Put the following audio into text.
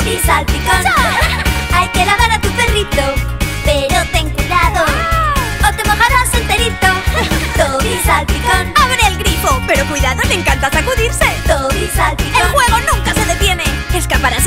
Toby Salpicón. Hay que lavar a tu perrito, pero ten cuidado o te mojarás enterito. Toby Salpicón. ¡Abre el grifo! Pero cuidado, le encanta sacudirse. Toby Salpicón. ¡El juego nunca se detiene! Escaparás